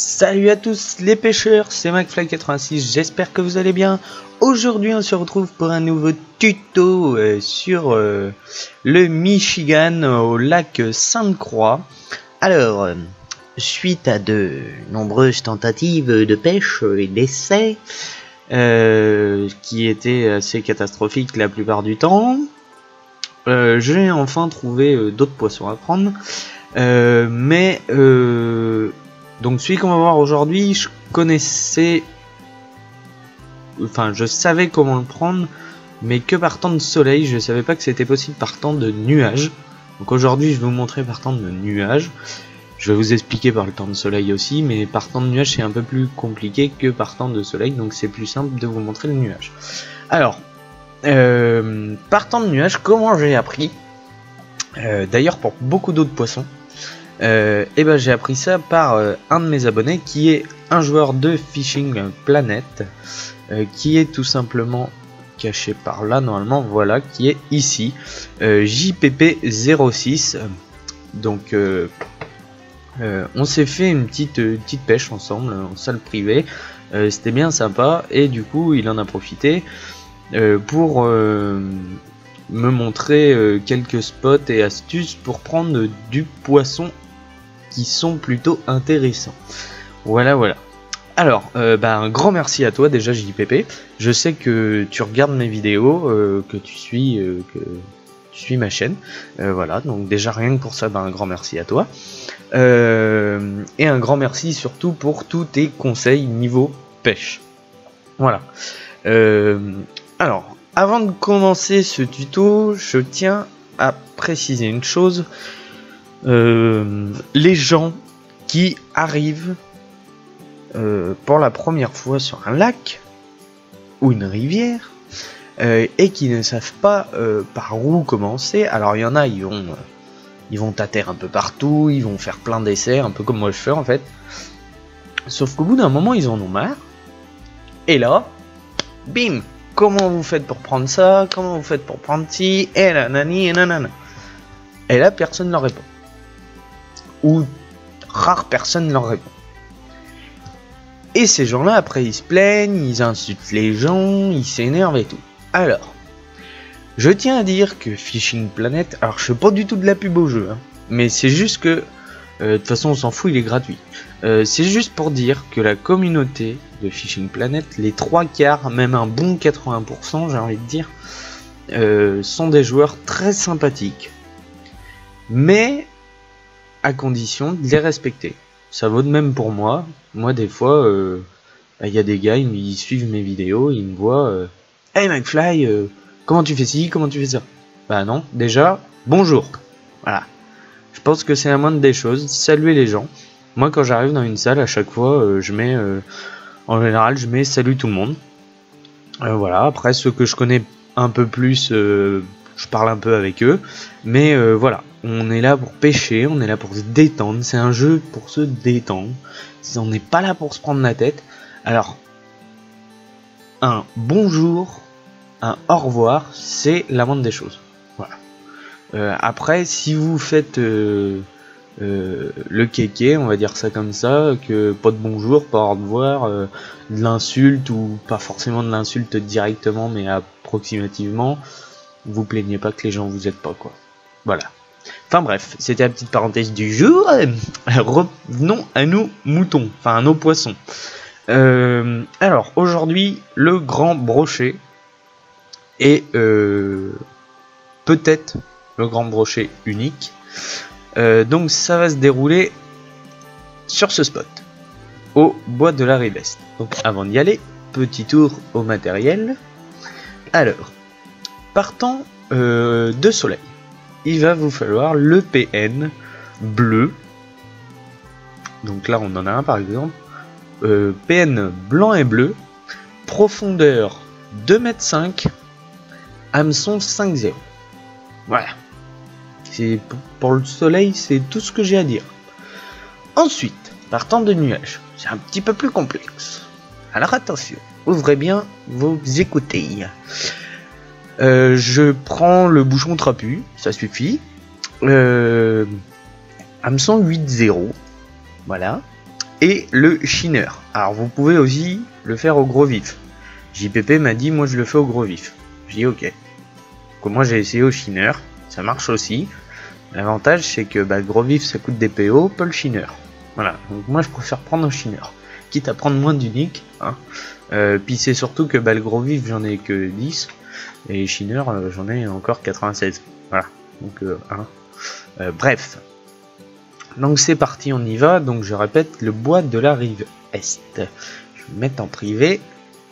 Salut à tous les pêcheurs, c'est McFly86, j'espère que vous allez bien. Aujourd'hui on se retrouve pour un nouveau tuto sur le Michigan au lac Sainte-Croix. Alors, suite à de nombreuses tentatives de pêche et d'essais, qui étaient assez catastrophiques la plupart du temps, j'ai enfin trouvé d'autres poissons à prendre. Donc celui qu'on va voir aujourd'hui, je savais comment le prendre, mais que par temps de soleil. Je savais pas que c'était possible par temps de nuages. Donc aujourd'hui je vais vous montrer par temps de nuages. Je vais vous expliquer par le temps de soleil aussi, mais par temps de nuage c'est un peu plus compliqué que par temps de soleil, donc c'est plus simple de vous montrer le nuage. Alors, par temps de nuage, comment j'ai appris, d'ailleurs pour beaucoup d'autres poissons, j'ai appris ça par un de mes abonnés qui est un joueur de Fishing Planet, qui est tout simplement caché par là normalement, voilà, qui est ici, JPP06. Donc on s'est fait une petite pêche ensemble en salle privée, c'était bien sympa, et du coup il en a profité pour me montrer quelques spots et astuces pour prendre du poisson qui sont plutôt intéressants. Voilà. Alors, un grand merci à toi déjà JPP. Je sais que tu regardes mes vidéos, que tu suis ma chaîne. Voilà, donc déjà rien que pour ça, un grand merci à toi. Et un grand merci surtout pour tous tes conseils niveau pêche. Voilà. Alors, avant de commencer ce tuto, je tiens à préciser une chose. Les gens qui arrivent pour la première fois sur un lac ou une rivière et qui ne savent pas par où commencer. Alors il y en a, ils vont tâter un peu partout, ils vont faire plein d'essais, un peu comme moi je fais en fait. Sauf qu'au bout d'un moment ils en ont marre. Et là, bim, comment vous faites pour prendre ça, comment vous faites pour prendre ci, et nanani et nanana. Et là personne leur répond. Ou rare personne leur répond. Et ces gens-là, après, ils se plaignent, ils insultent les gens, ils s'énervent et tout. Alors, je tiens à dire que Fishing Planet, alors je fais pas du tout de la pub au jeu, hein, mais c'est juste que, de toute façon on s'en fout, il est gratuit. C'est juste pour dire que la communauté de Fishing Planet, les 3/4, même un bon 80%, j'ai envie de dire, sont des joueurs très sympathiques. Mais à condition de les respecter. Ça vaut de même pour moi. Moi des fois, y a des gars, ils suivent mes vidéos, ils me voient, hey McFly, comment tu fais ci, comment tu fais ça? Bah non, déjà, bonjour. Voilà. Je pense que c'est la moindre des choses, saluer les gens. Moi quand j'arrive dans une salle, à chaque fois, je mets, en général, je mets salut tout le monde. Voilà, après ceux que je connais un peu plus, je parle un peu avec eux, mais voilà, on est là pour pêcher, on est là pour se détendre, c'est un jeu pour se détendre, on n'est pas là pour se prendre la tête. Alors, un bonjour, un au revoir, c'est la moindre des choses. Voilà. Après, si vous faites le kéké, on va dire ça comme ça, que pas de bonjour, pas au revoir, de l'insulte, ou pas forcément de l'insulte directement, mais approximativement, vous plaignez pas que les gens vous aident pas, quoi. Voilà. Enfin bref, c'était la petite parenthèse du jour. Revenons à nos moutons, enfin à nos poissons. Alors aujourd'hui, le grand brochet est peut-être le grand brochet unique. Donc ça va se dérouler sur ce spot, au bois de la Riveste. Donc avant d'y aller, petit tour au matériel. Alors, partant de soleil, il va vous falloir le PN bleu. Donc là on en a un par exemple. PN blanc et bleu, profondeur 2,5 m, hameçon 5,0. Voilà. C'est pour le soleil, c'est tout ce que j'ai à dire. Ensuite, partant de nuages, c'est un petit peu plus complexe. Alors attention, ouvrez bien vos écoutilles. Je prends le bouchon trapu, ça suffit. Hameçon 8,0. Voilà. et le Shiner. Alors vous pouvez aussi le faire au gros vif. JPP m'a dit moi je le fais au gros vif. J'ai dit ok. Donc, moi j'ai essayé au Shiner, ça marche aussi. L'avantage c'est que le gros vif ça coûte des PO, pas le Shiner. Voilà, donc moi je préfère prendre au Shiner. Quitte à prendre moins d'uniques. Hein. Puis c'est surtout que le gros vif j'en ai que 10. Et Shiner j'en ai encore 96. Voilà. Donc bref. Donc c'est parti, on y va. Donc je répète, le bois de la rive est. Je vais me mettre en privé.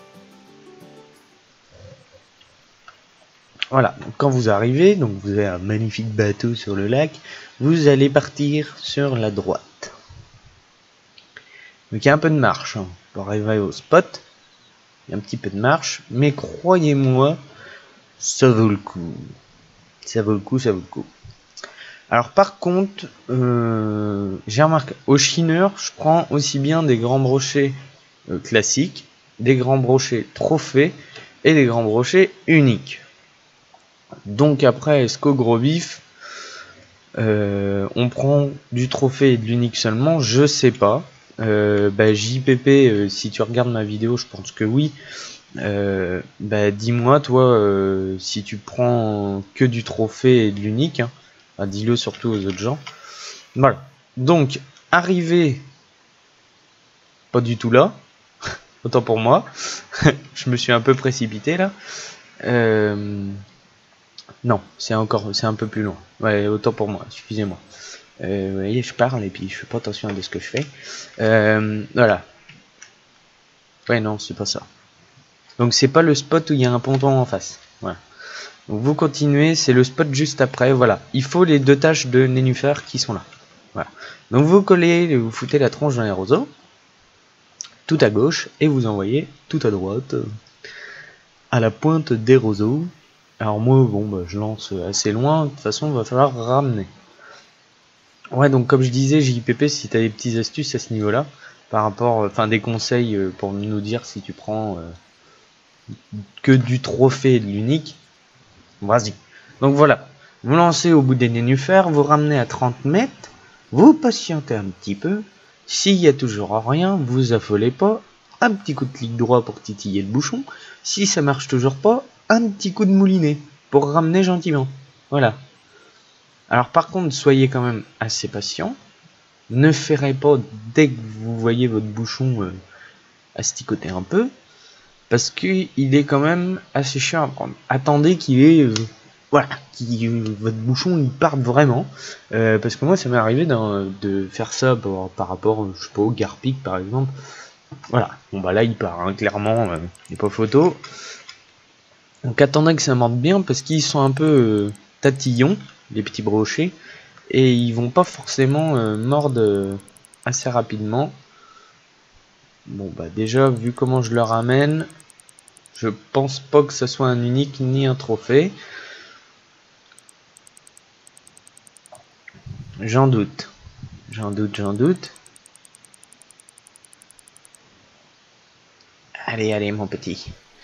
Voilà, donc quand vous arrivez, donc vous avez un magnifique bateau sur le lac, vous allez partir sur la droite. Donc il y a un peu de marche hein, pour arriver au spot. Il y a un petit peu de marche, mais croyez-moi, ça vaut le coup. Ça vaut le coup, ça vaut le coup. Alors par contre, j'ai remarqué, au Shiner, je prends aussi bien des grands brochets classiques, des grands brochets trophées et des grands brochets uniques. Donc après, est-ce qu'au gros vif, on prend du trophée et de l'unique seulement? Je sais pas. JPP, si tu regardes ma vidéo, je pense que oui. Dis-moi toi si tu prends que du trophée et de l'unique. Hein. Dis-le surtout aux autres gens. Voilà. Donc, arrivé pas du tout là. Autant pour moi. Je me suis un peu précipité là. Non, c'est un peu plus loin. Ouais, autant pour moi, excusez-moi. Vous voyez, je parle et puis je fais pas attention à ce que je fais. Voilà. Ouais, non, c'est pas ça. Donc c'est pas le spot où il y a un ponton en face. Voilà. Donc vous continuez, c'est le spot juste après. Voilà. Il faut les 2 taches de nénuphar qui sont là. Voilà. Donc vous collez, vous foutez la tronche dans les roseaux. Tout à gauche et vous envoyez tout à droite. À la pointe des roseaux. Alors moi, bon, je lance assez loin. De toute façon, il va falloir ramener. Ouais, donc comme je disais, JPP, si tu as des petites astuces à ce niveau-là, par rapport, enfin des conseils pour nous dire si tu prends que du trophée et de l'unique, vas-y. Donc voilà, vous lancez au bout des nénuphars, vous ramenez à 30 mètres, vous patientez un petit peu, s'il y a toujours rien, vous affolez pas, un petit coup de clic droit pour titiller le bouchon, si ça marche toujours pas, un petit coup de moulinet pour ramener gentiment. Voilà. Alors par contre, soyez quand même assez patient. Ne ferrez pas dès que vous voyez votre bouchon asticoter un peu. Parce qu'il est quand même assez chiant à prendre. Attendez qu'il est... voilà, votre bouchon il parte vraiment. Parce que moi ça m'est arrivé de faire ça par rapport, je sais pas, au Garpic par exemple. Voilà, bon là il part, hein, clairement, il n'y a pas photo. Donc attendez que ça monte bien parce qu'ils sont un peu tatillons, les petits brochets, et ils vont pas forcément mordre assez rapidement. Bon déjà vu comment je le ramène, je pense pas que ça soit un unique ni un trophée. J'en doute. J'en doute. Allez mon petit.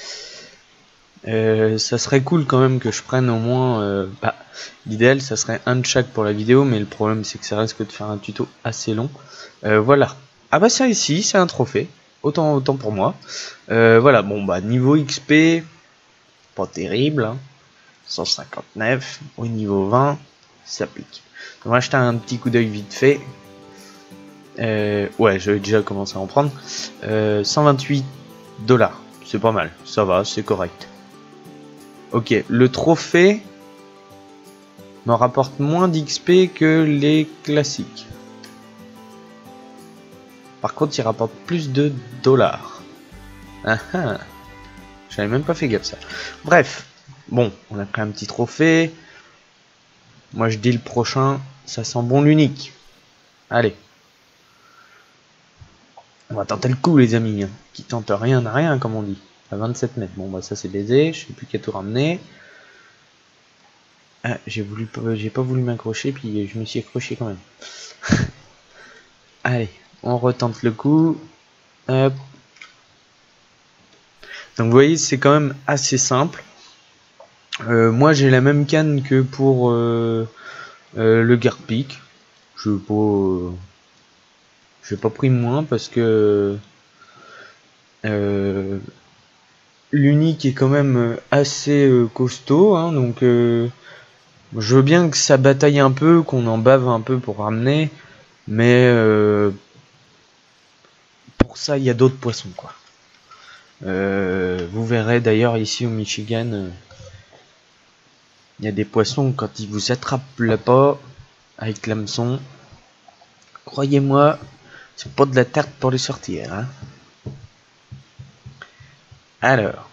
Ça serait cool quand même que je prenne au moins l'idéal ça serait un de chaque pour la vidéo, mais le problème c'est que ça risque de faire un tuto assez long. Voilà. Ah bah ça ici c'est un trophée, autant pour moi. Voilà, bon niveau XP pas terrible, hein. 159 au niveau 20 ça pique. On va jeter un petit coup d'œil vite fait. Ouais, j'avais déjà commencé à en prendre. 128 $, c'est pas mal, ça va, c'est correct. Ok, le trophée me rapporte moins d'XP que les classiques. Par contre, il rapporte plus de dollars. Ah ah, j'avais même pas fait gaffe ça. Bref, bon, on a pris un petit trophée. Moi, je dis le prochain, ça sent bon l'unique. Allez. On va tenter le coup, les amis. Qui tente rien n'a rien, comme on dit. À 27 mètres. Bon, bah ça c'est baisé. Je sais plus qu'à tout ramener. Ah, j'ai pas voulu m'accrocher, puis je me suis accroché quand même. Allez, on retente le coup. Hop. Donc vous voyez, c'est quand même assez simple. Moi, j'ai la même canne que pour le Garpic. Je sais pas. J'ai pas pris moins parce que l'unique est quand même assez costaud, hein, donc je veux bien que ça bataille un peu, qu'on en bave un peu pour ramener, mais pour ça il y a d'autres poissons quoi. Vous verrez d'ailleurs ici au Michigan, il y a des poissons quand ils vous attrapent là pas avec l'hameçon. Croyez-moi, c'est pas de la tarte pour les sortir. Hein. Alors,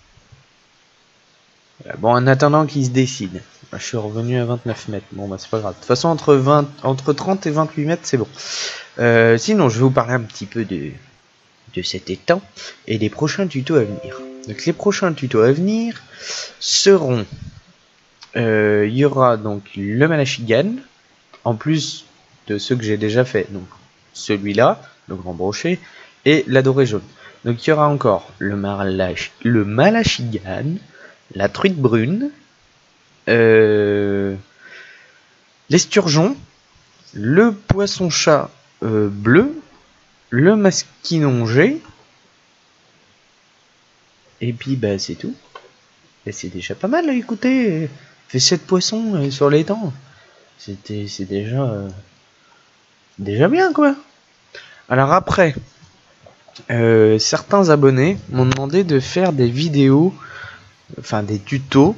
bon, en attendant qu'ils se décident. Je suis revenu à 29 mètres. Bon, bah c'est pas grave. De toute façon, entre 30 et 28 mètres, c'est bon. Sinon, je vais vous parler un petit peu de cet étang et des prochains tutos à venir. Donc, les prochains tutos à venir seront... Il y aura donc le Malachigan, en plus de ceux que j'ai déjà fait. Donc, celui-là, le grand brochet, et la dorée jaune. Donc, il y aura encore le Malachigan, la truite brune, l'esturgeon, le poisson-chat bleu, le masquinongé, et puis bah c'est tout. Et c'est déjà pas mal, écoutez, fait 7 poissons sur les dents. C'est déjà bien quoi. Alors après, certains abonnés m'ont demandé de faire des vidéos, enfin des tutos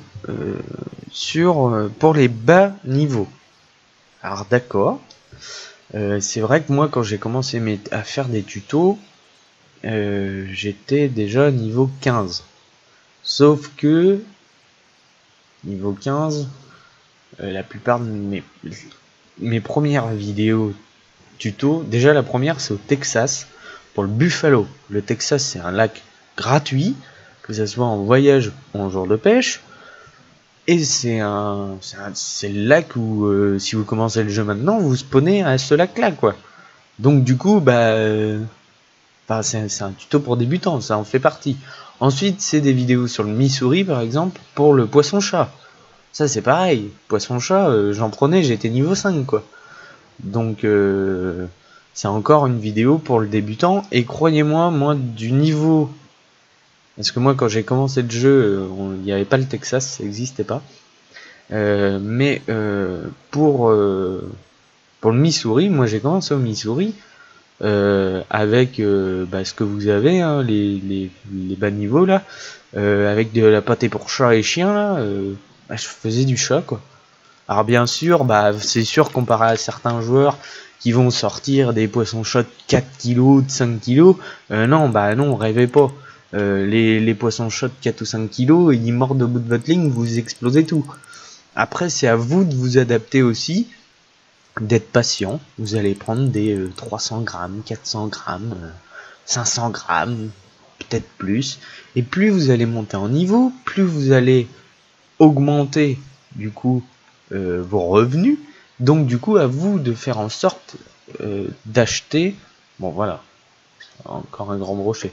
pour les bas niveaux. Alors d'accord, c'est vrai que moi quand j'ai commencé à faire des tutos, j'étais déjà niveau 15. Sauf que niveau 15, la plupart de mes premières vidéos tuto, déjà la première c'est au Texas pour le Buffalo. Le Texas c'est un lac gratuit, que ce soit en voyage ou en jour de pêche. Et c'est le lac où si vous commencez le jeu maintenant, vous spawnez à ce lac là quoi. Donc du coup c'est un tuto pour débutants, ça en fait partie. Ensuite c'est des vidéos sur le Missouri par exemple pour le poisson-chat. Ça c'est pareil, poisson-chat j'en prenais, j'étais niveau 5 quoi. Donc c'est encore une vidéo pour le débutant. Et croyez-moi, moi du niveau... Parce que moi quand j'ai commencé le jeu, il n'y avait pas le Texas, ça n'existait pas. Mais pour le Missouri, moi j'ai commencé au Missouri avec ce que vous avez, hein, les bas niveaux là, avec de la pâtée pour chat et chien là, je faisais du chat quoi. Alors bien sûr, c'est sûr comparé à certains joueurs qui vont sortir des poissons-chats de 4 kg, de 5 kg, non, rêvez pas. Les poissons-chats de 4 ou 5 kg, ils mordent au bout de votre ligne, vous explosez tout. Après, c'est à vous de vous adapter aussi, d'être patient. Vous allez prendre des 300 grammes, 400 grammes, 500 grammes, peut-être plus. Et plus vous allez monter en niveau, plus vous allez augmenter du coup vos revenus. Donc du coup à vous de faire en sorte d'acheter, bon voilà, encore un grand brochet,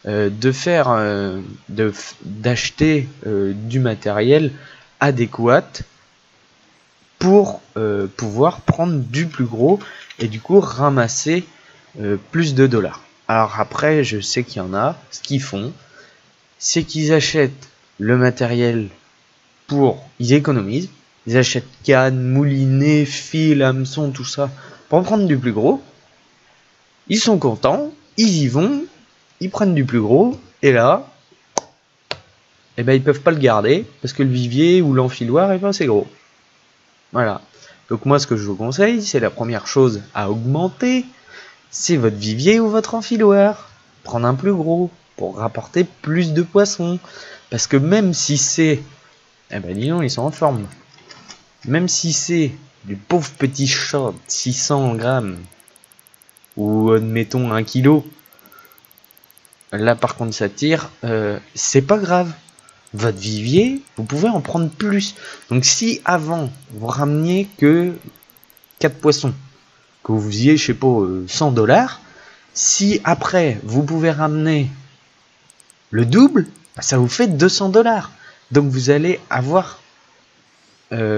d'acheter du matériel adéquat pour pouvoir prendre du plus gros et du coup ramasser plus de dollars. Alors après je sais qu'il y en a, ce qu'ils font c'est qu'ils achètent le matériel ils économisent, ils achètent cannes, moulinets, fils, hameçons, tout ça, pour en prendre du plus gros. Ils sont contents, ils y vont, ils prennent du plus gros, et là, ils peuvent pas le garder, parce que le vivier ou l'enfiloir est pas assez gros. Voilà. Donc moi, ce que je vous conseille, c'est la première chose à augmenter, c'est votre vivier ou votre enfiloir. Prendre un plus gros, pour rapporter plus de poissons. Parce que même si c'est... disons, ils sont en forme. Même si c'est du pauvre petit chat de 600 grammes, ou admettons 1 kg, là par contre ça tire, c'est pas grave. Votre vivier, vous pouvez en prendre plus. Donc si avant, vous rameniez que 4 poissons, que vous faisiez, je sais pas, 100 $, si après, vous pouvez ramener le double, ça vous fait 200 $. Donc vous allez avoir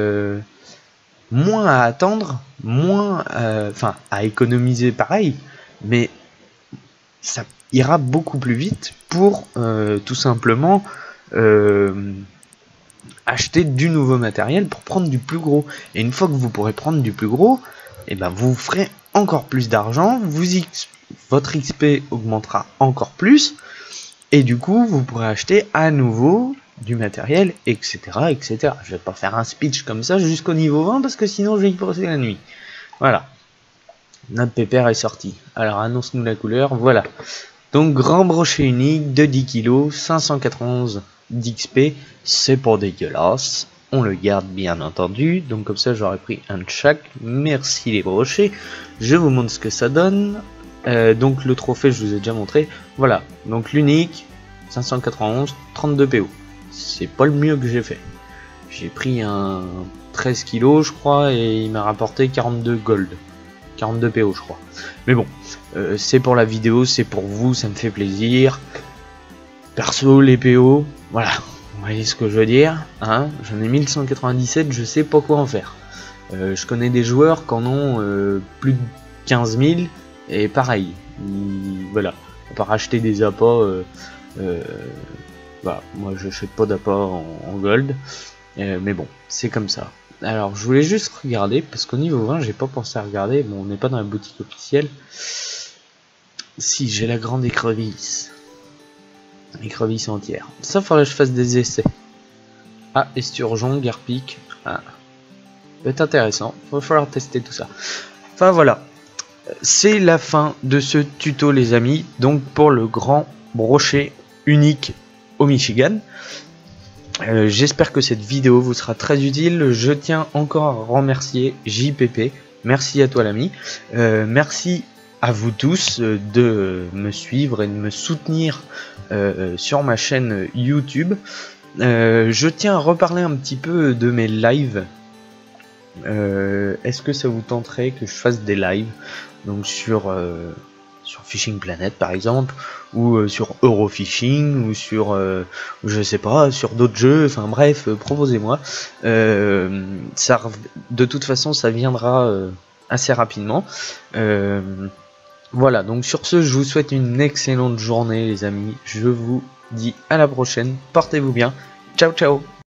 moins à attendre, moins à économiser pareil, mais ça ira beaucoup plus vite pour tout simplement acheter du nouveau matériel pour prendre du plus gros. Et une fois que vous pourrez prendre du plus gros, et ben vous ferez encore plus d'argent, votre XP augmentera encore plus, et du coup vous pourrez acheter à nouveau du matériel, etc., etc. Je vais pas faire un speech comme ça jusqu'au niveau 20 parce que sinon je vais y passer la nuit. Voilà. Notre pépère est sorti. Alors annonce-nous la couleur. Voilà. Donc grand brochet unique de 10 kg, 591 d'XP. C'est pas dégueulasse. On le garde bien entendu. Donc comme ça j'aurais pris un de chaque. Merci les brochets. Je vous montre ce que ça donne. Donc le trophée je vous ai déjà montré. Voilà. Donc l'unique 591, 32 PO. C'est pas le mieux que j'ai fait. J'ai pris un 13 kg je crois et il m'a rapporté 42 gold. 42 PO je crois. Mais bon, c'est pour la vidéo, c'est pour vous, ça me fait plaisir. Perso, les PO, voilà, vous voyez ce que je veux dire, hein. J'en ai 1197, je sais pas quoi en faire. Je connais des joueurs qui en ont plus de 15 000, et pareil, voilà, à part acheter des appâts, voilà, moi je n'achète pas d'appâts en gold, mais bon, c'est comme ça. Alors je voulais juste regarder, parce qu'au niveau 20 j'ai pas pensé à regarder, bon on n'est pas dans la boutique officielle. Si j'ai la grande écrevisse. Écrevisse entière. Ça faudrait que je fasse des essais. Ah, esturgeon, garpic. Ah. Ça peut être intéressant, il va falloir tester tout ça. Enfin voilà. C'est la fin de ce tuto les amis, donc pour le grand brochet unique au Michigan. J'espère que cette vidéo vous sera très utile. Je tiens encore à remercier JPP. Merci à toi l'ami. Merci à vous tous de me suivre et de me soutenir sur ma chaîne YouTube. Je tiens à reparler un petit peu de mes lives. Est-ce que ça vous tenterait que je fasse des lives donc sur Fishing Planet par exemple, ou sur Eurofishing, ou sur je sais pas, sur d'autres jeux, enfin bref, proposez-moi. Ça, de toute façon ça viendra assez rapidement. Voilà, donc sur ce je vous souhaite une excellente journée les amis, je vous dis à la prochaine, portez-vous bien, ciao ciao.